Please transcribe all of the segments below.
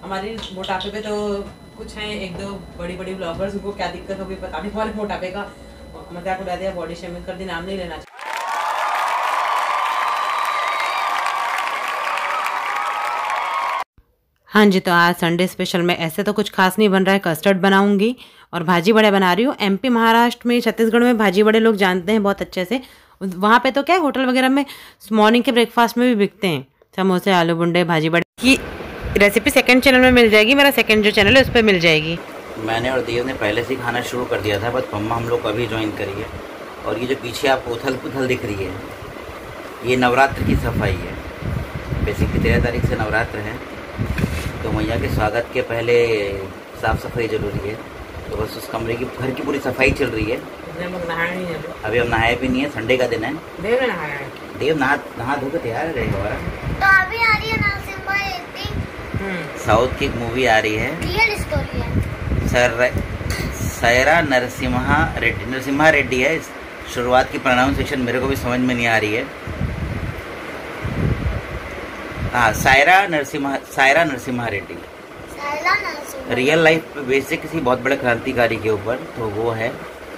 हमारी मोटापे पे तो कुछ हैं एक दो बड़ी बड़ी ब्लॉगर्स, उनको क्या दिक्कत होगी पता नहीं। हमारे मोटापे का मजाक उड़ा दिया, बॉडी शेमिंग कर दी, नाम नहीं लेना चाहिए। हाँ जी, तो आज संडे स्पेशल में ऐसे तो कुछ खास नहीं बन रहा है, कस्टर्ड बनाऊंगी और भाजी बड़े बना रही हूँ। एमपी, महाराष्ट्र में, छत्तीसगढ़ में भाजी बड़े लोग जानते हैं बहुत अच्छे से। वहाँ पे तो क्या है, होटल वगैरह में मॉर्निंग के ब्रेकफास्ट में भी बिकते हैं समोसे, आलू बुंडे, भाजी बड़े की रेसिपी सेकंड चैनल में मिल जाएगी। मेरा सेकंड जो चैनल है उस पर मिल जाएगी। मैंने और देव ने पहले से ही खाना शुरू कर दिया था, बस मम्मा हम लोग को अभी ज्वाइन करी है। और ये जो पीछे आपको उथल पुथल दिख रही है, ये नवरात्र की सफाई है। बेसिकली 13 तारीख से नवरात्र है, तो मैया के स्वागत के पहले साफ़ सफाई ज़रूरी है। तो बस उस कमरे की, घर की पूरी सफाई चल रही है। अभी हम नहाए भी नहीं है, संडे का दिन है। देव नहा धो के तैयार रहे हमारा। तो अभी आ रही है नरसिम्हा रेड्डी, साउथ की एक मूवी आ रही है, रियल स्टोरी है। सैरा नरसिम्हा रेड्डी है। शुरुआत की प्रोनाउंसिएशन मेरे को भी समझ में नहीं आ रही है। हाँ, सायरा नरसिम्हा रेड्डी। रियल लाइफ पे बेस्ड है किसी बहुत बड़े क्रांतिकारी के ऊपर, तो वो है।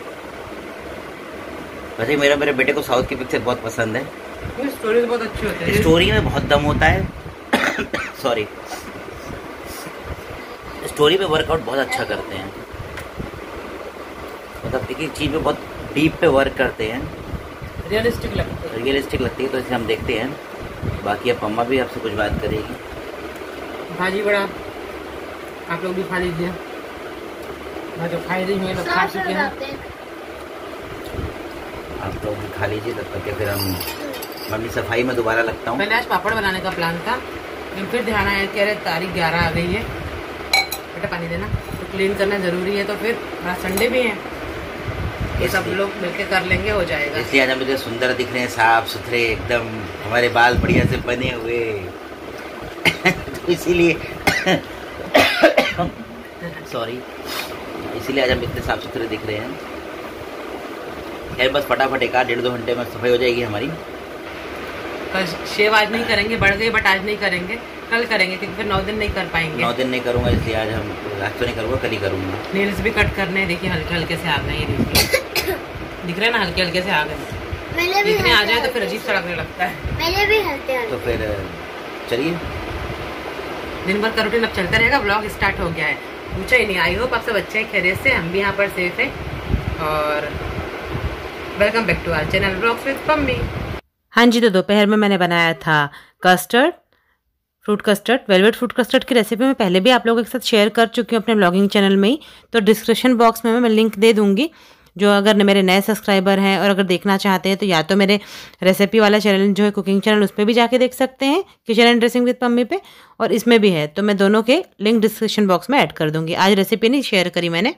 वैसे मेरे बेटे को साउथ की पिक्चर बहुत पसंद है। स्टोरी बहुत अच्छी होती है, स्टोरी में बहुत दम होता है। सॉरी, स्टोरी में वर्कआउट बहुत अच्छा करते हैं, मतलब एक एक चीज में बहुत डीप पे वर्क करते हैं, रियलिस्टिक लगती है। तो इसे हम देखते हैं। बाकी अब मम्मा भी आपसे कुछ बात करेगी। भाजी बड़ा आप लोग भी खा लीजिए, मैं तो खाई रही हूँ, लोग खा चुके हैं। आप लोग भी खा लीजिए, तब तक के फिर मम्मी सफाई में दोबारा लगता हूँ। पहले आज पापड़ बनाने का प्लान था, लेकिन फिर ध्यान आया कि अरे तारीख 11 आ गई है, बेटा पानी देना, तो क्लीन करना जरूरी है। तो फिर आज संडे भी है, ये सब लोग मिलके कर लेंगे, हो जाएगा। इसलिए आज हम मुझे सुंदर दिख रहे हैं, साफ सुथरे एकदम, हमारे बाल बढ़िया से बने हुए। तो इसीलिए सॉरी, इसीलिए आज हम इतने साफ सुथरे दिख रहे हैं। खैर बस फटाफट 1-1.5-2 घंटे में सफाई हो जाएगी हमारी। कल शेव आज नहीं करेंगे, बढ़ गई, बट आज नहीं करेंगे, कल करेंगे, क्योंकि फिर 9 दिन नहीं कर पाएंगे। 9 दिन नहीं करूँगा, इसलिए आज तो नहीं करूँगा, कल ही करूँगा। नेल्स भी कट करने, देखिए हल्के हल्के से आ गए, ये देखिए दिख रहे हैं ना, हल्के हल्के से आ गए। दिखने आ जाए तो फिर अजीब सा लगने लगता है। मेरे भी हल्के हल्के। तो फिर चलिए, दिन भर का रूटीन अब चलता रहेगा। ब्लॉग स्टार्ट हो गया है, पूछा ही नहीं। आई होप आप सब अच्छे हैं, खैरियत से, हम भी यहाँ पर सेफ है। और welcome back to our channel blogs with Pammi. हाँ जी, तो दोपहर में मैंने बनाया था custard, fruit custard, velvet fruit custard की रेसिपी मैं पहले भी आप लोगों के साथ शेयर कर चुकी हूँ अपने ब्लॉगिंग चैनल में ही। तो डिस्क्रिप्शन बॉक्स में मैं लिंक दे दूँगी, जो अगर मेरे नए सब्सक्राइबर हैं और अगर देखना चाहते हैं तो या तो मेरे रेसिपी वाला चैनल जो है कुकिंग चैनल, उस पर भी जाके देख सकते हैं, kitchen and dressing with Pammi पे, और इसमें भी है। तो मैं दोनों के लिंक डिस्क्रिप्शन बॉक्स में ऐड कर दूँगी। आज रेसिपी नहीं शेयर करी मैंने।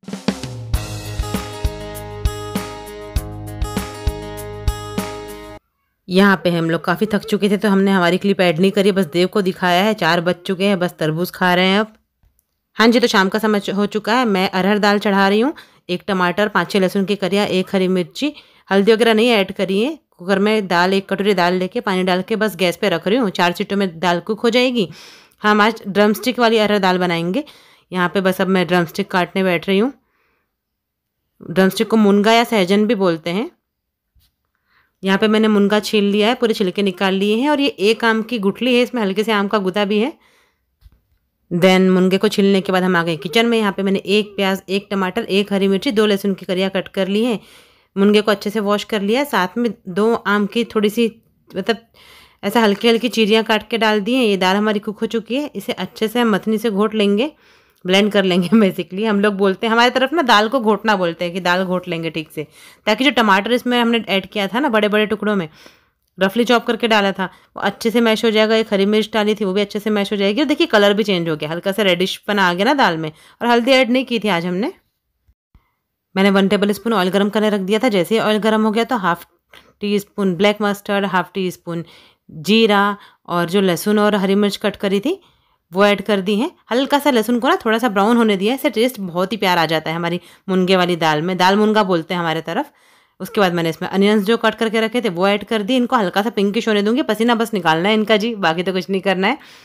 यहाँ पे हम लोग काफ़ी थक चुके थे, तो हमने हमारी क्लिप ऐड नहीं करी, बस देव को दिखाया है। 4 बज चुके हैं, बस तरबूज खा रहे हैं अब। हाँ जी, तो शाम का समय हो चुका है। मैं अरहर दाल चढ़ा रही हूँ, 1 टमाटर, 5-6 लहसुन की कलियाँ, 1 हरी मिर्ची, हल्दी वगैरह नहीं ऐड करी है। कुकर में दाल, 1 कटोरी दाल लेके पानी डाल के बस गैस पे रख रही हूँ। 4 सीटों में दाल कुक हो जाएगी। हम आज ड्रम स्टिक वाली अरहर दाल बनाएंगे। यहाँ पे बस अब मैं ड्रम स्टिक काटने बैठ रही हूँ। ड्रम स्टिक को मुनगा या सहजन भी बोलते हैं। यहाँ पे मैंने मुनगा छील लिया है, पूरे छिलके निकाल लिए हैं, और ये 1 आम की गुठली है, इसमें हल्के से आम का गुदा भी है। देन मुनगे को छीलने के बाद हम आ गए किचन में। यहाँ पे मैंने 1 प्याज, 1 टमाटर, 1 हरी मिर्ची, 2 लहसुन की कलियाँ कट कर ली हैं। मुनगे को अच्छे से वॉश कर लिया है, साथ में 2 आम की थोड़ी सी, मतलब ऐसा हल्की हल्की चीरियाँ काट के डाल दी हैं। ये दाल हमारी कुक हो चुकी है, इसे अच्छे से हम मथनी से घोट लेंगे, ब्लेंड कर लेंगे। बेसिकली हम लोग बोलते हैं, हमारी तरफ ना दाल को घोटना बोलते हैं, कि दाल घोट लेंगे ठीक से, ताकि जो टमाटर इसमें हमने ऐड किया था ना बड़े बड़े टुकड़ों में, रफली चॉप करके डाला था, वो अच्छे से मैश हो जाएगा। 1 हरी मिर्च डाली थी, वो भी अच्छे से मैश हो जाएगी। और देखिए कलर भी चेंज हो गया, हल्का सा रेडिशपन आ गया ना दाल में। और हल्दी ऐड नहीं की थी आज हमने। मैंने 1 टेबल स्पून ऑयल गर्म करने रख दिया था। जैसे ही ऑयल गर्म हो गया तो 1/2 टीस्पून ब्लैक मस्टर्ड, 1/2 टीस्पून जीरा, और जो लहसुन और हरी मिर्च कट करी थी वो ऐड कर दी है। हल्का सा लहसुन को ना थोड़ा सा ब्राउन होने दिया है, इससे टेस्ट बहुत ही प्यारा आ जाता है हमारी मुनगे वाली दाल में। दाल मुनगा बोलते हैं हमारे तरफ। उसके बाद मैंने इसमें अनियंस जो कट करके रखे थे वो ऐड कर दी। इनको हल्का सा पिंकिश होने दूंगी, पसीना बस निकालना है इनका जी, बाकी तो कुछ नहीं करना है।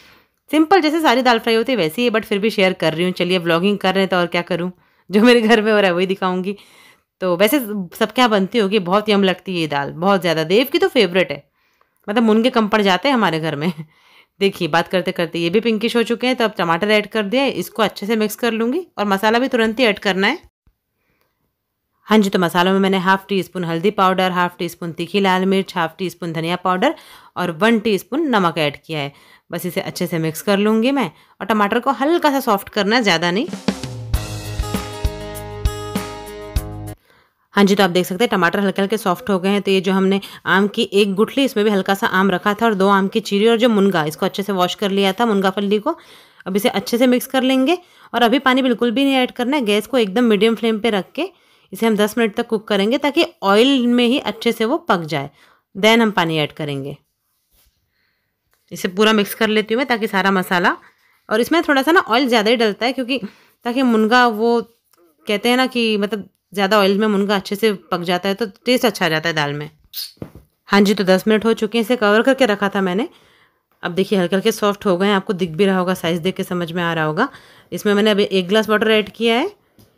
सिंपल जैसे सारी दाल फ्राई होती है वैसी है, बट फिर भी शेयर कर रही हूँ। चलिए व्लॉगिंग कर रहे हैं तो और क्या करूँ, जो मेरे घर में हो रहा है वही दिखाऊंगी। तो वैसे सब क्या बनती होगी, बहुत यम लगती है ये दाल, बहुत ज़्यादा। देव की तो फेवरेट है, मतलब मुनगे कम पड़ जाते हैं हमारे घर में। देखिए बात करते करते ये भी पिंकिश हो चुके हैं, तो अब टमाटर ऐड कर दिया, इसको अच्छे से मिक्स कर लूँगी और मसाला भी तुरंत ही ऐड करना है। हाँ जी, तो मसालों में मैंने हाफ़ टी स्पून हल्दी पाउडर, हाफ़ टी स्पून तीखी लाल मिर्च, हाफ़ टी स्पून धनिया पाउडर और 1 टीस्पून नमक ऐड किया है। बस इसे अच्छे से मिक्स कर लूँगी मैं, और टमाटर को हल्का सा सॉफ्ट करना है, ज़्यादा नहीं। हाँ जी, तो आप देख सकते हैं टमाटर हल्के-हल्के सॉफ्ट हो गए हैं। तो ये जो हमने आम की एक गुठली, इसमें भी हल्का सा आम रखा था, और 2 आम की चीरी और जो मुनगा, इसको अच्छे से वॉश कर लिया था, मुनगा फल्ली को। अब इसे अच्छे से मिक्स कर लेंगे, और अभी पानी बिल्कुल भी नहीं ऐड करना है। गैस को एकदम मीडियम फ्लेम पे रख के इसे हम 10 मिनट तक कुक करेंगे, ताकि ऑयल में ही अच्छे से वो पक जाए। देन हम पानी ऐड करेंगे। इसे पूरा मिक्स कर लेती हूँ मैं, ताकि सारा मसाला, और इसमें थोड़ा सा ना ऑयल ज़्यादा ही डलता है, क्योंकि ताकि मुनगा, वो कहते हैं ना कि मतलब ज़्यादा ऑयल में मुनगा अच्छे से पक जाता है तो टेस्ट अच्छा आ जाता है दाल में। हाँ जी, तो 10 मिनट हो चुके हैं, इसे कवर करके रखा था मैंने। अब देखिए हल्के हल्के सॉफ्ट हो गए हैं, आपको दिख भी रहा होगा, साइज़ देख के समझ में आ रहा होगा। इसमें मैंने अभी 1 गिलास वाटर ऐड किया है,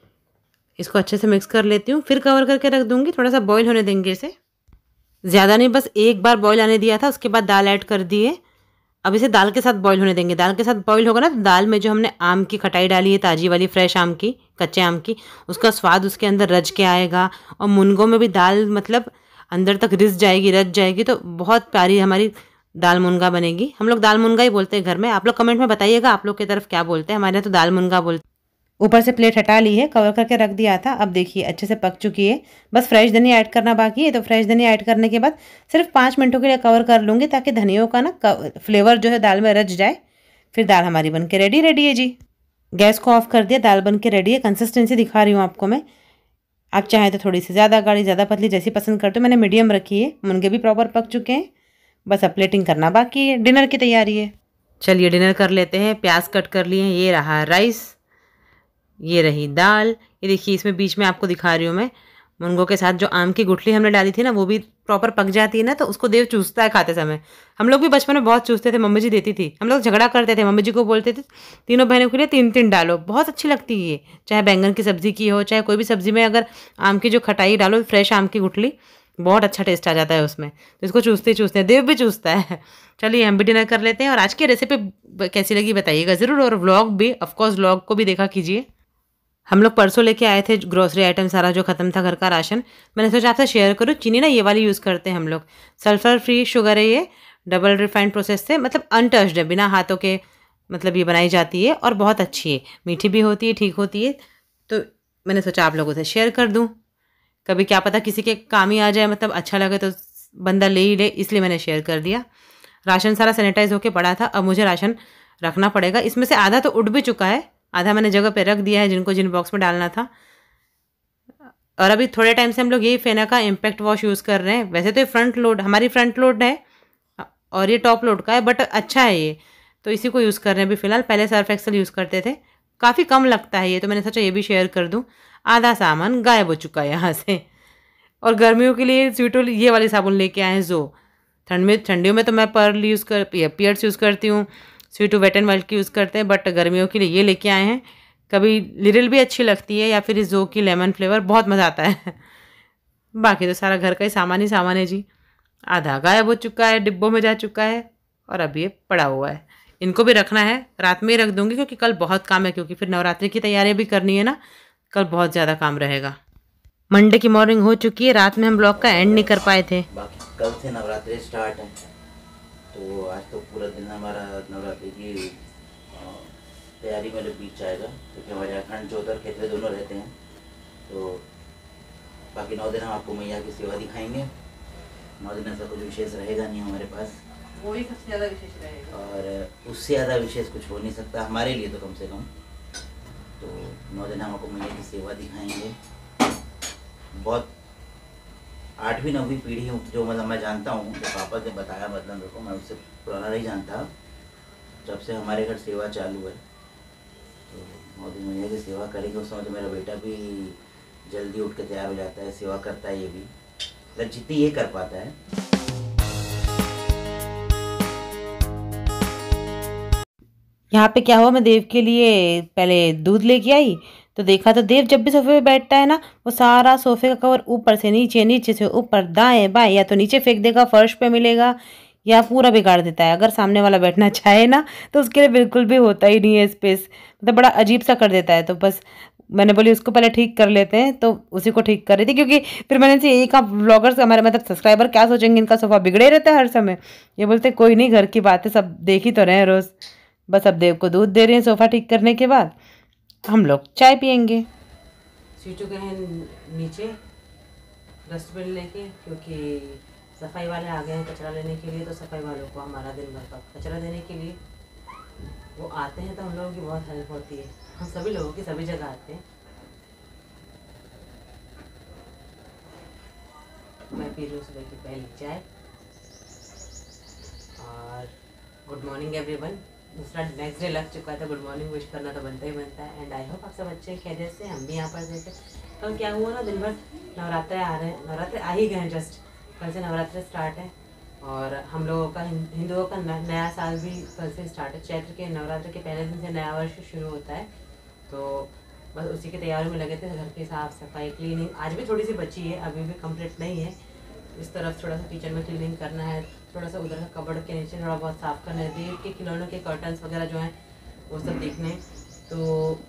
इसको अच्छे से मिक्स कर लेती हूँ, फिर कवर करके रख दूँगी। थोड़ा सा बॉईल होने देंगे इसे, ज़्यादा नहीं, बस एक बार बॉईल आने दिया था, उसके बाद दाल ऐड कर दिए। अब इसे दाल के साथ बॉईल होने देंगे। दाल के साथ बॉईल होगा ना, तो दाल में जो हमने आम की खटाई डाली है, ताज़ी वाली फ्रेश आम की, कच्चे आम की, उसका स्वाद उसके अंदर रच के आएगा, और मुनगों में भी दाल मतलब अंदर तक रिस जाएगी, रच जाएगी, तो बहुत प्यारी हमारी दाल मुनगा बनेगी। हम लोग दाल मुनगा ही बोलते हैं घर में। आप लोग कमेंट में बताइएगा आप लोग की तरफ क्या बोलते हैं। हमारे यहाँ तो दाल मुनगा बोलते हैं। ऊपर से प्लेट हटा ली है, कवर करके रख दिया था। अब देखिए अच्छे से पक चुकी है, बस फ्रेश धनिया ऐड करना बाकी है। तो फ्रेश धनिया ऐड करने के बाद सिर्फ 5 मिनटों के लिए कवर कर लूँगी, ताकि धनियों का ना फ्लेवर जो है दाल में रच जाए। फिर दाल हमारी बन के रेडी है जी। गैस को ऑफ कर दिया, दाल बन के रेडी है। कंसिस्टेंसी दिखा रही हूँ आपको मैं। आप चाहें तो थोड़ी सी ज़्यादा गाढ़ी, ज़्यादा पतली, जैसी पसंद करते हो। मैंने मीडियम रखी है, मुनगे भी प्रॉपर पक चुके हैं, बस अब प्लेटिंग करना बाकी है। डिनर की तैयारी है। चलिए डिनर कर लेते हैं। प्याज कट कर लिए हैं, ये रहा राइस, ये रही दाल। ये देखिए इसमें बीच में आपको दिखा रही हूँ मैं, मुनगों के साथ जो आम की गुठली हमने डाली थी ना, वो भी प्रॉपर पक जाती है ना, तो उसको देव चूसता है खाते समय। हम लोग भी बचपन में बहुत चूसते थे, मम्मी जी देती थी। हम लोग झगड़ा करते थे, मम्मी जी को बोलते थे तीनों बहनों के लिए 3-3 डालो। बहुत अच्छी लगती है ये, चाहे बैंगन की सब्ज़ी की हो, चाहे कोई भी सब्ज़ी में अगर आम की जो खटाई डालो, फ्रेश आम की गुठली, बहुत अच्छा टेस्ट आ जाता है उसमें। तो इसको चूसते चूसते देव भी चूसता है। चलिए हम भी डिनर कर लेते हैं, और आज की रेसिपी कैसी लगी बताइएगा ज़रूर, और व्लॉग भी, ऑफकोर्स व्लॉग को भी देखा कीजिए। हम लोग परसों लेके आए थे ग्रोसरी आइटम सारा जो ख़त्म था घर का राशन। मैंने सोचा आपसे शेयर करूँ। चीनी ना ये वाली यूज़ करते हैं हम लोग, सल्फ़र फ्री शुगर है ये, डबल रिफाइंड प्रोसेस से, मतलब अनटच्ड है, बिना हाथों के मतलब ये बनाई जाती है, और बहुत अच्छी है, मीठी भी होती है, ठीक होती है। तो मैंने सोचा आप लोगों से शेयर कर दूँ, कभी क्या पता किसी के काम ही आ जाए, मतलब अच्छा लगे तो बंदा ले ही ले, इसलिए मैंने शेयर कर दिया। राशन सारा सैनिटाइज होकर पड़ा था, अब मुझे राशन रखना पड़ेगा। इसमें से आधा तो उड़ भी चुका है, आधा मैंने जगह पे रख दिया है, जिन बॉक्स में डालना था। और अभी थोड़े टाइम से हम लोग यही फेना का इम्पैक्ट वॉश यूज़ कर रहे हैं। वैसे तो ये फ्रंट लोड, हमारी फ्रंट लोड है, और ये टॉप लोड का है, बट अच्छा है ये, तो इसी को यूज़ कर रहे हैं अभी फ़िलहाल। पहले सर्फ एक्सेल यूज़ करते थे, काफ़ी कम लगता है ये, तो मैंने सोचा ये भी शेयर कर दूँ। आधा सामान गायब हो चुका है यहाँ से। और गर्मियों के लिए स्वीटोल ये वाली साबुन लेके आए हैं जो, ठंडियों में तो मैं पर्ल यूज़ कर पियर्स यूज़ करती हूँ, स्वीटो वेट एंड वाइल्ड की यूज़ करते हैं, बट गर्मियों के लिए ये लेके आए हैं। कभी लिरिल भी अच्छी लगती है, या फिर इस जो की लेमन फ्लेवर, बहुत मज़ा आता है। बाकी तो सारा घर का ही सामान है जी। आधा गायब हो चुका है, डिब्बों में जा चुका है, और अभी ये पड़ा हुआ है। इनको भी रखना है, रात में ही रख दूँगी, क्योंकि कल बहुत काम है, क्योंकि फिर नवरात्रि की तैयारी भी करनी है ना, कल बहुत ज़्यादा काम रहेगा। मंडे की मॉर्निंग हो चुकी है, रात में हम ब्लॉग का एंड नहीं कर पाए थे। बाकी कल से नवरात्रि स्टार्ट है, तो आज तो पूरा दिन हमारा नवरात्रि की तैयारी में बीत जाएगा, क्योंकि हमारे यहाँ अखंड ज्योत और खेतरे दोनों रहते हैं। तो बाकी 9 दिन हम आपको मैया की सेवा दिखाएंगे। 9 दिन ऐसा कुछ विशेष रहेगा नहीं हमारे पास, वही सबसे ज़्यादा विशेष रहेगा, और उससे ज़्यादा विशेष कुछ हो नहीं सकता हमारे लिए, तो कम से कम। तो 9 दिन हम आपको मैया की सेवा दिखाएंगे। बहुत 8वीं 9वीं पीढ़ी जो मतलब मैं जानता हूँ, जो पापा ने बताया, मतलब मेरे को, मैं उससे पुराना नहीं जानता, जब से हमारे घर सेवा चालू है। तो 9 दिन मैया की सेवा करेंगे। उस समय तो मेरा बेटा भी जल्दी उठ के तैयार हो जाता है, सेवा करता है, ये भी मतलब जितनी ये कर पाता है। यहाँ पे क्या हुआ, मैं देव के लिए पहले दूध लेके आई तो देखा तो देव जब भी सोफे पे बैठता है ना, वो सारा सोफे का कवर ऊपर से नीचे, नीचे से ऊपर, दाएं बाएं, या तो नीचे फेंक देगा, फर्श पे मिलेगा, या पूरा बिगाड़ देता है। अगर सामने वाला बैठना चाहे ना तो उसके लिए बिल्कुल भी होता ही नहीं है स्पेस, मतलब बड़ा अजीब सा कर देता है। तो बस मैंने बोली उसको पहले ठीक कर लेते हैं, तो उसी को ठीक कर रही थी, क्योंकि फिर मैंने से यही कहा ब्लॉगर्स हमारे मतलब सब्सक्राइबर क्या सोचेंगे, इनका सोफा बिगड़े रहता है हर समय। ये बोलते कोई नहीं, घर की बातें सब देख ही तो रहे हैं रोज़। बस अब देव को दूध दे रहे हैं सोफ़ा ठीक करने के बाद, हम लोग चाय पियेंगे। सीटू गए हैं नीचे डस्टबिन लेके, क्योंकि सफाई वाले आ गए हैं कचरा लेने के लिए। तो सफाई वालों को हमारा दिन भर का कचरा देने के लिए वो आते हैं, तो हम लोगों की बहुत हेल्प होती है। हम सभी लोगों की सभी जगह आते हैं। मैं पी रही हूँ सुबह की पहली चाय। और गुड मॉर्निंग एवरीवन। दूसरा नेक्स्ट डे लग चुका था, गुड मॉर्निंग विश करना तो बनता ही बनता है। एंड आई होप आप सब अच्छे खैरियत से, हम भी यहाँ पर थे। कल क्या हुआ ना, दिन भर नवरात्रे आ रहे हैं, नवरात्रे आ ही गए हैं जस्ट, कल से नवरात्रे स्टार्ट है। और हम लोगों का हिंदुओं का नया साल भी कल से स्टार्ट है। चैत्र के नवरात्र के पहले दिन से नया वर्ष शुरू होता है, तो बस उसी की तैयारियों में लगे थे। घर की साफ़ सफाई, क्लीनिंग आज भी थोड़ी सी बची है, अभी भी कंप्लीट नहीं है। इस तरफ थोड़ा सा किचन में क्लीनिंग करना है, थोड़ा सा उधर का कबर्ड के नीचे थोड़ा बहुत साफ़ करना है। देव के खिलौनों के कर्टन्स वगैरह जो हैं वो सब देखने। तो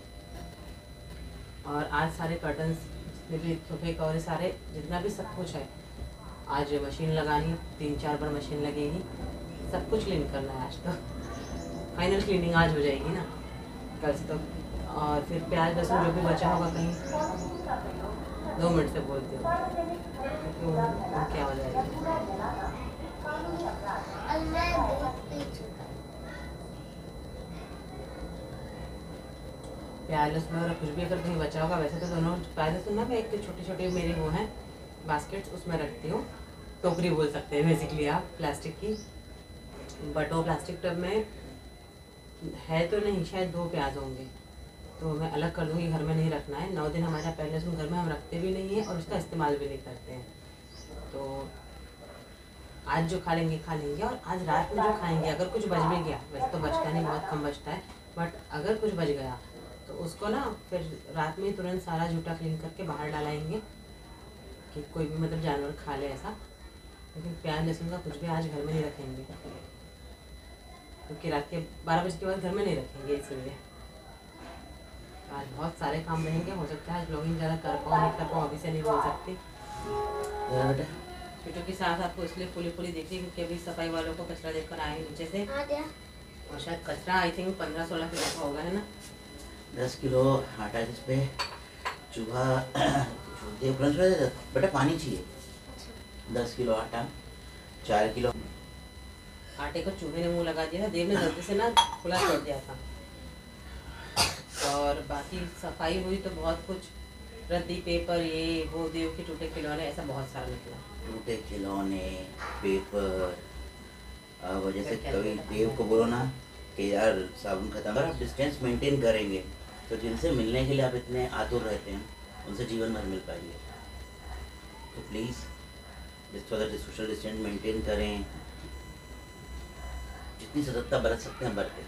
और आज सारे कर्टन्स जितने भी सोफे कवर सारे जितना भी सब कुछ है, आज मशीन लगानी, 3-4 बार मशीन लगेगी, सब कुछ क्लीन करना है आज। तो फाइनल क्लीनिंग आज हो जाएगी ना कल से। तो और फिर प्याज लहसुन जो भी बचा होगा कहीं 2 मिनट से बोलती हूँ, क्योंकि वो क्या हो जाएगा। प्याज लहसुन और कुछ भी अगर कहीं बचा होगा, वैसे तो दोनों प्याज लहसुन ना मैं एक छोटी छोटी मेरी वो हैं बास्केट्स, उसमें रखती हूँ। टोकरी बोल सकते हैं बेसिकली आप, प्लास्टिक की। बट वो प्लास्टिक टब में है तो नहीं, शायद 2 प्याज होंगे, तो मैं अलग कर दूँगी, घर में नहीं रखना है। 9 दिन हमारा प्याज लहसुन घर में हम रखते भी नहीं है और उसका इस्तेमाल भी नहीं करते हैं। तो आज जो खा लेंगे और आज रात में जो खाएंगे, अगर कुछ बच भी गया, वैसे तो बचता नहीं, बहुत कम बचता है, बट अगर कुछ बच गया तो उसको ना फिर रात में तुरंत सारा जूठा क्लीन करके बाहर डालाएंगे कि कोई भी मतलब जानवर खा ले ऐसा। लेकिन प्याज लहसुन का कुछ भी आज घर में नहीं रखेंगे, क्योंकि रात के 12 बजे के बाद घर में नहीं रखेंगे, इसलिए आज बहुत सारे काम रहेंगे। हो सकता है आज ब्लॉगिंग ज़्यादा कर पाऊँ नहीं कर पाऊँ, अभी से नहीं बोल सकती। बेटों के साथ आपको इसलिए पूरी देखी क्योंकि अभी सफाई वालों को कचरा देकर आए नीचे से, और शायद कचरा आई थिंक 15-16 किलो का होगा, है ना। 10 किलो आटा, जिस पे चूहा बेटा पानी चाहिए। 10 किलो आटा, 4 किलो आटे को चूहे ने मुंह लगा दिया था, देव ने गलती से ना खुला छोड़ दिया था। और बाकी सफाई हुई तो बहुत कुछ, रद्दी पेपर, ये वो, देव के टूटे खिलौने, ऐसा बहुत सारा निकला। टूटे खिलौने, पेपर। अब जैसे कभी देव को बोलो ना कि यार साबुन खत्म, अगर आप डिस्टेंस मेंटेन करेंगे तो जिनसे मिलने के लिए आप इतने आतुर रहते हैं उनसे जीवन भर मिल पाएंगे। तो प्लीज़ सोशल डिस्टेंस मेंटेन करें, जितनी सतर्कता बरत सकते हैं बरतें।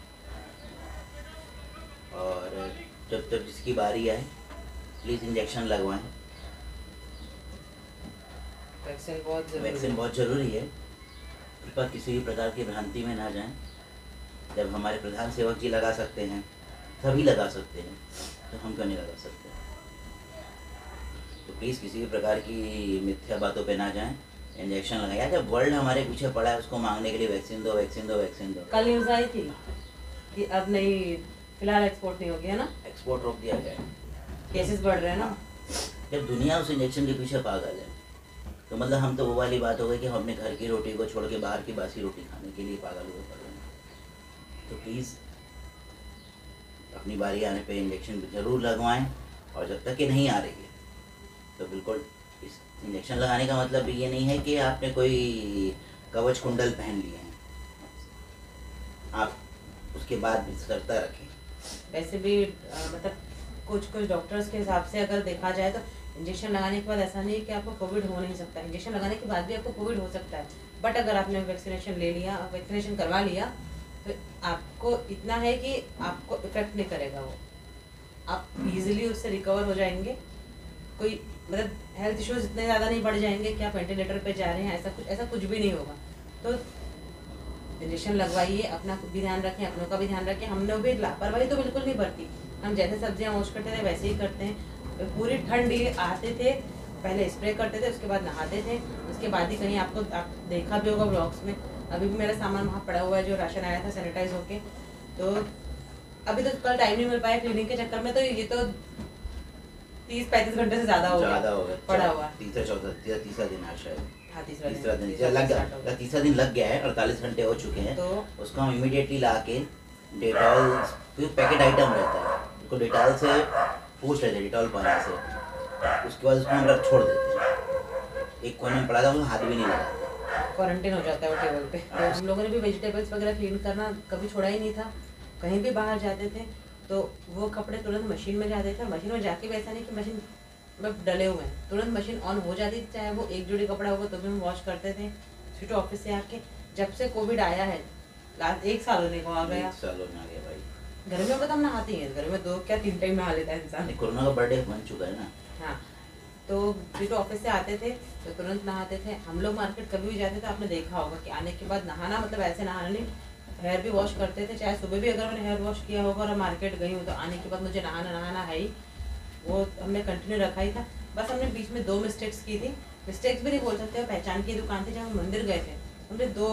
और जब तक जिसकी बारी आए प्लीज़ इंजेक्शन लगवाएं। वैक्सीन बहुत ज़रूरी है। कृपया किसी भी प्रकार की भ्रांति में ना जाएं। जब हमारे प्रधान सेवक जी लगा सकते हैं, सभी लगा सकते हैं, तो हम क्यों नहीं लगा सकते। तो प्लीज़ किसी भी प्रकार की मिथ्या बातों पे ना जाएं, इंजेक्शन लगाया। जब वर्ल्ड हमारे पीछे पड़ा है उसको मांगने के लिए वैक्सीन दो, वैक्सीन दो, वैक्सीन दो। कल न्यूज़ आई थी कि अब नहीं, फिलहाल एक्सपोर्ट नहीं हो गया ना, एक्सपोर्ट रोक दिया गया है, केसेस बढ़ रहे हैं ना। जब दुनिया उस इंजेक्शन के पीछे पागल है, तो मतलब हम तो वो वाली बात हो गई कि हम अपने घर की रोटी को छोड़ के बाहर की बासी रोटी खाने के लिए पागल हुए पड़े हैं। तो प्लीज़ अपनी बारी आने पे इंजेक्शन ज़रूर लगवाएं। और जब तक ये नहीं आ रही है तो बिल्कुल, इस इंजेक्शन लगाने का मतलब ये नहीं है कि आपने कोई कवच कुंडल पहन लिए हैं, आप उसके बाद भी सतर्कता रखें। वैसे भी मतलब कुछ डॉक्टर्स के हिसाब से अगर देखा जाए तो इंजेक्शन लगाने के बाद ऐसा नहीं है कि आपको कोविड हो नहीं सकता, इंजेक्शन लगाने के बाद भी आपको कोविड हो सकता है। बट अगर आपने वैक्सीनेशन ले लिया, वैक्सीनेशन करवा लिया, तो आपको इतना है कि आपको इफेक्ट नहीं करेगा वो, आप इजीली उससे रिकवर हो जाएंगे। कोई मतलब हेल्थ इश्यूज इतने ज़्यादा नहीं बढ़ जाएंगे कि आप वेंटिलेटर पे जा रहे हैं, ऐसा कुछ भी नहीं होगा। तो इंजेक्शन लगवाइए, अपना भी ध्यान रखें, अपनों का भी ध्यान रखें। हमने भी लापरवाही तो बिल्कुल नहीं बरती, हम जैसे सब्जियां वॉश करते थे वैसे ही करते हैं। पूरी ठंड आते थे, पहले स्प्रे करते थे, उसके बाद नहाते थे, उसके बाद ही कहीं आप देखा भी होगा ब्लॉग्स में। अभी भी मेरा सामान वहाँ पड़ा हुआ है जो राशन आया था सैनिटाइज होके। तो अभी तो कल टाइम नहीं मिल पाया क्लीनिंग के चक्कर में, तो ये तो 30-35 घंटे से ज़्यादा हो गया पड़ा हुआ। तीसरा दिन आज शायद, हाँ, तीसरा दिन लग गया, तीसरा दिन लग गया है, 48 घंटे हो चुके हैं। तो उसको हम इमीडिएटली ला के डेटॉल, पैकेट आइटम रहता है, उसको डेटॉल से पूछ लेते हैं, डेटॉल पानी से, उसके बाद उसको हम रख छोड़ देते हैं। एक कोने में पड़ा था, उसको हाथ भी नहीं लगा, क्वारंटीन हो जाता है वो टेबल पे। तो हम लोगों ने भी वेजिटेबल्स वगैरह क्लीन करना कभी छोड़ा ही नहीं था। कहीं भी बाहर जाते थे तो वो कपड़े तुरंत मशीन में जाते थे, मशीन में जाके भी ऐसा नहीं कि मशीन में डले हुए हैं, तुरंत मशीन ऑन हो जाती थी, चाहे वो एक जोड़ी कपड़ा होगा तो भी हम वॉश करते थे। स्वीटो ऑफिस से आके जब से कोविड आया है, लास्ट 1 साल होने को आ गया, 1 साल होने आ गया भाई। गर्मियों में तो हम नहाते ही हैं, गर्मियों में 2 क्या 3 टाइम नहा लेता है इंसान। कोरोना का बर्थडे बन चुका है ना। हाँ, तो स्वीटो ऑफिस से आते थे तो तुरंत नहाते थे। हम लोग मार्केट कभी भी जाते थे, आपने देखा होगा कि आने के बाद नहाना, मतलब ऐसे नहाना नहीं, हेयर भी वॉश करते थे। चाहे सुबह भी अगर मैंने हेयर वॉश किया होगा और मार्केट गई हूँ तो आने के बाद मुझे नहाना है ही, वो हमने कंटिन्यू रखा ही था। बस हमने बीच में 2 मिस्टेक्स की थी, मिस्टेक्स भी नहीं बोल सकते, पहचान की दुकान थी जहाँ हम मंदिर गए थे, हमने 2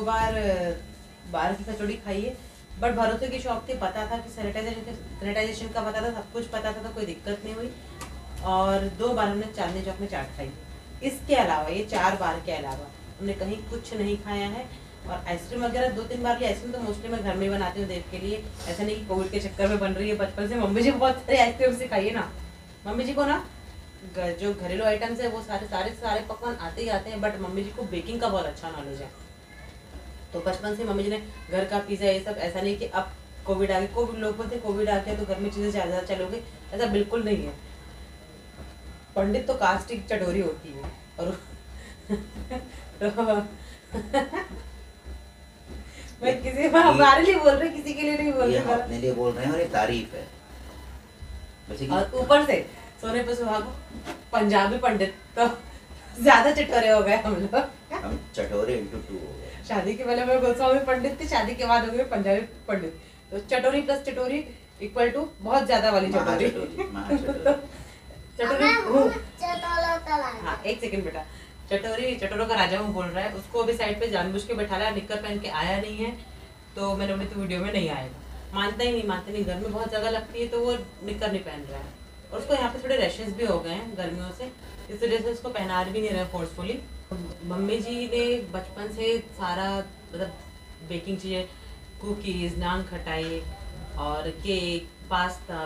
बार की कचौड़ी खाई है। बट भरोसे की शॉप थी, पता था कि सैनिटाइजेशन का पता था, सब कुछ पता था, तो कोई दिक्कत नहीं हुई। और 2 बार हमने चांदनी चौक में चाट खाई। इसके अलावा ये 4 बार के अलावा हमने कहीं कुछ नहीं खाया है। और आइसक्रीम वगैरह 2-3 बार की आइसक्रीम तो मोस्टली मैं घर में ही बनाती हूँ देव के लिए, ऐसा नहीं कि कोविड के चक्कर में बन रही है। बचपन से मम्मी जी बहुत सारे आइसक्रीम सिखाई है ना, मम्मी जी को ना जो घरेलू आइटम्स है वो सारे पकवान आते ही आते हैं। बट मम्मी जी को बेकिंग का बहुत अच्छा नॉलेज है, तो बचपन से मम्मी जी ने घर का पिज़्ज़ा ये सब, ऐसा नहीं कि अब कोविड आ गया, कोविड लोग बोलते कोविड आ गया तो घर में चीज़ें ज़्यादा चलोगे, ऐसा बिल्कुल नहीं है। पंडित तो कास्टिक चटोरी होती है। और मैं किसी हमारे लिए बोल रही, किसी के लिए नहीं बोल रही, अपने लिए बोल रहे हैं और ये तारीफ है। और ऊपर से सोने पे सुहागो पंजाबी पंडित, तो ज्यादा चटोरे हो गए हम लोग। हम चटोरे into 2 हो गए। शादी के पहले मैं गोस्वामी पंडित थी, शादी के बाद हो गए पंजाबी पंडित। तो चटोरी प्लस चटोरी इक्वल टू बहुत ज्यादा वाली चटोरी। चटोरी हाँ, 1 सेकंड बेटा। चटोरों का राजा वो बोल रहा है, उसको अभी साइड पे जानबूझ के बैठा है, निक्कर पहन के आया नहीं है, तो मैंने बोली तो वीडियो में नहीं आएगा। मानते नहीं, घर में बहुत जगह लगती है तो वो निक्कर नहीं पहन रहा है। और उसको यहाँ पे थोड़े रैशेस भी हो गए हैं गर्मियों से, इस वजह से उसको पहना भी नहीं रहे फोर्सफुली। मम्मी जी ने बचपन से सारा मतलब बेकिंग चीज़ें, कुकीज़, नान खटाई और केक, पास्ता,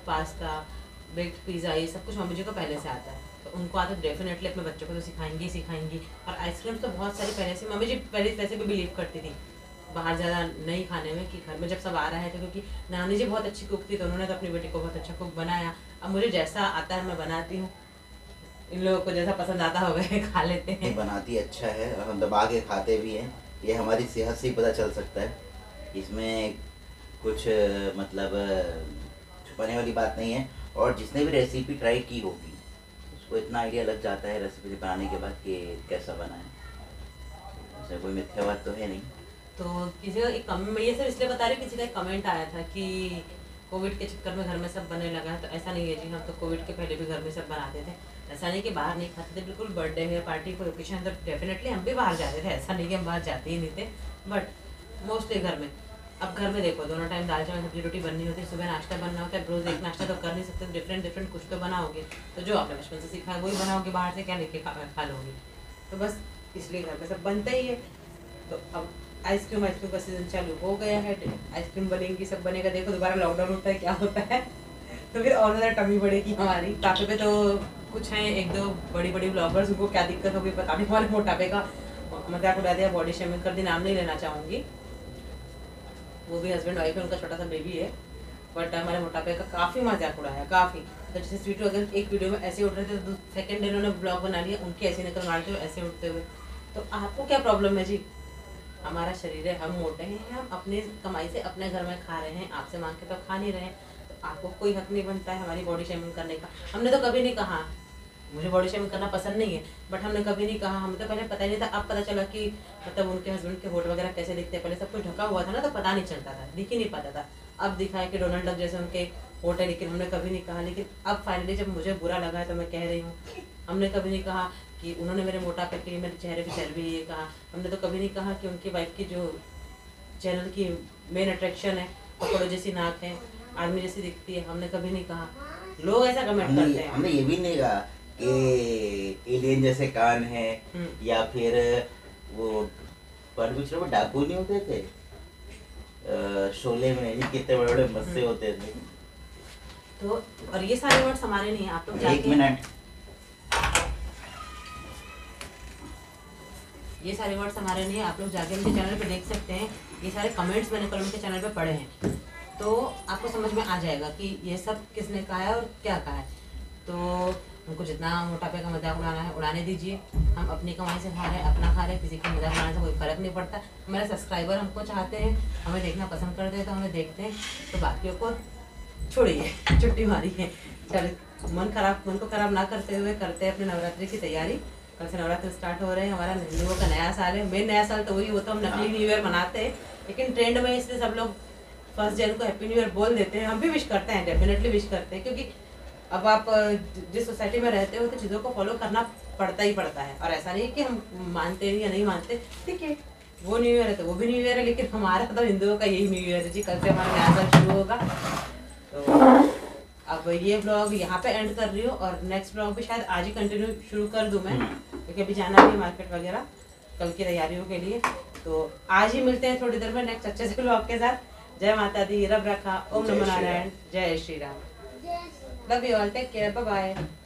बेक्ड पिज़्ज़ा, ये सब कुछ मम्मी जी को पहले से आता है, तो उनको आता है, डेफिनेटली अपने बच्चों को तो सिखाएंगी। और आइसक्रीम तो बहुत सारी पहले से मम्मी जी पहले वैसे भी बिलीव करती थी बाहर ज़्यादा नहीं खाने में, कि घर में जब सब आ रहा है तो, क्योंकि नानी जी बहुत अच्छी कुक थी तो उन्होंने तो अपनी बेटी को बहुत अच्छा कुक बनाया। अब मुझे जैसा आता है मैं बनाती हूँ, इन लोगों को जैसा पसंद आता होगा खा लेते हैं। बनाती अच्छा है और हम दबा के खाते भी हैं, ये हमारी सेहत से ही पता चल सकता है, इसमें कुछ मतलब छुपाने वाली बात नहीं है। और जिसने भी रेसिपी ट्राई की होगी उसको इतना आइडिया लग जाता है रेसिपी बनाने के बाद कि कैसा बना है, ऐसा कोई मिथ्यावाद तो है नहीं। तो किसी का एक कमेंट, मैं ये सब इसलिए बता रही हूँ, किसी का एक कमेंट आया था कि कोविड के चक्कर में घर में सब बनने लगा है, तो ऐसा नहीं है जी, हम तो कोविड के पहले भी घर में सब बनाते थे। ऐसा नहीं कि बाहर नहीं खाते थे, बिल्कुल बर्थडे है, पार्टी, कोई ओकेशन तो डेफिनेटली हम भी बाहर जाते थे, ऐसा नहीं कि हम बाहर जाते ही नहीं थे, बट मोस्टली घर में। अब घर में देखो दोनों टाइम दाल चावल सब्जी रोटी बननी होती है, सुबह नाश्ता बनना होता है, रोज़ एक नाश्ता तो कर नहीं सकते, डिफरेंट कुछ तो बनाओगे, तो जो आपने बचपन से सीखा है वही बनाओगे, बाहर से क्या लेके खा लोगे, तो बस इसलिए घर में सब बनता ही है। तो अब आइसक्रीम का सीजन चालू हो गया है, आइसक्रीम बनेगी, सब बनेगा, देखो दोबारा लॉकडाउन होता है क्या होता है, तो फिर और ज़्यादा टमी बढ़ेगी हमारी। मोटापे पे तो कुछ हैं 1-2 बड़ी ब्लॉगर्स, उनको क्या दिक्कत होगी पता नहीं, हमारे मोटापे का मजाक उड़ा दिया, बॉडी शेमिंग कर दी, नाम नहीं लेना चाहूँगी, वो भी हस्बैंड वाइफ है, उनका छोटा सा बेबी है, बट हमारे मोटापे का काफ़ी मजाक उड़ाया, काफ़ी। तो जैसे स्वीटू अगर एक वीडियो में ऐसे उठ रहे थे तो सेकंड डे उन्होंने ब्लॉग बना लिया उनकी ऐसी नकल मारते हुए, ऐसे उठते हुए, तो आपको क्या प्रॉब्लम है जी? हमारा शरीर है, हम मोटे हैं, हम अपनी कमाई से अपने घर में खा रहे हैं, आपसे मांग के तो खा नहीं रहे हैं। तो आपको कोई हक नहीं बनता है हमारी बॉडी शेमिंग करने का। हमने तो कभी नहीं कहा, मुझे बॉडी शेमिंग करना पसंद नहीं है, बट हमने कभी नहीं कहा। हमें तो पहले पता ही नहीं था, अब पता चला कि मतलब उनके हस्बैंड के होठ वगैरह कैसे दिखते हैं। पहले सब कुछ ढका हुआ था ना, तो पता नहीं चलता था, दिख ही नहीं पाता था। अब दिखा है कि डोनाल्ड डक जैसे उनके होठ है, लेकिन हमने कभी नहीं कहा। लेकिन अब फाइनली जब मुझे बुरा लगा है तो मैं कह रही हूँ, हमने कभी नहीं कहा कि उन्होंने मेरे मोटापे के लिए मेरे चेहरे पे चर्बी ये कहा। हमने तो कभी नहीं कहा कि उनकी वाइफ की जो चैनल की मेन अट्रैक्शन है, पकड़ो जैसी नाक है, आदमी जैसी दिखती है, हमने कभी नहीं कहा। लोग ऐसा कमेंट करते हैं। हमने ये भी नहीं कहा कि एलियन जैसे कान है, या फिर वो पर पिक्चर में डाकू नहीं होते थे शोले में, ये कितने बड़े बड़े मस्से होते थे। तो और ये सारे वर्ड्स हमारे नहीं है, आप लोग जाके 1 मिनट, ये सारे वर्ड्स हमारे नहीं है, आप लोग जाके उनके चैनल पे देख सकते हैं। ये सारे कमेंट्स मैंने कल उनके चैनल पे पढ़े हैं, तो आपको समझ में आ जाएगा कि ये सब किसने कहा है और क्या कहा है। तो उनको जितना मोटापे का मजाक उड़ाना है उड़ाने दीजिए, हम अपनी कमाई से खा रहे हैं, अपना खा रहे हैं, किसी का मजाक उड़ाने से कोई फर्क नहीं पड़ता। हमारे सब्सक्राइबर हमको चाहते हैं, हमें देखना पसंद करते हैं, तो हमें देखते हैं, तो बाकियों को छोड़िए, छुट्टी मारी है। चल मन को खराब ना करते हुए करते हैं अपने नवरात्रि की तैयारी। कल से नवरात्र स्टार्ट हो रहे हैं, हमारा हिंदुओं का नया साल है। मेन नया साल तो वही, वो तो हम नकली न्यू ईयर मनाते हैं, लेकिन ट्रेंड में इसलिए सब लोग 1 जनवरी को हैप्पी न्यू ईयर बोल देते हैं। हम भी विश करते हैं, डेफिनेटली विश करते हैं, क्योंकि अब आप जिस सोसाइटी में रहते हो तो चीज़ों को फॉलो करना पड़ता ही पड़ता है। और ऐसा नहीं कि हम मानते हैं या नहीं मानते, ठीक है, वो न्यू ईयर है तो वो भी न्यू ईयर है, लेकिन हमारा तो हिंदुओं का यही न्यू ईयर है जी। कल से हमारा नया साल शुरू होगा। तो अब ये ब्लॉग यहाँ पे एंड कर रही हूँ, और नेक्स्ट ब्लॉग भी शायद आज ही कंटिन्यू शुरू कर दूँ मैं, क्योंकि अभी जाना भी मार्केट वगैरह कल की तैयारियों के लिए। तो आज ही मिलते हैं थोड़ी देर में नेक्स्ट अच्छे से ब्लॉग के साथ। जय माता दी, रब रखा, ओम नमो नारायण, जय Shri Ram, love you all, take care, bye bye.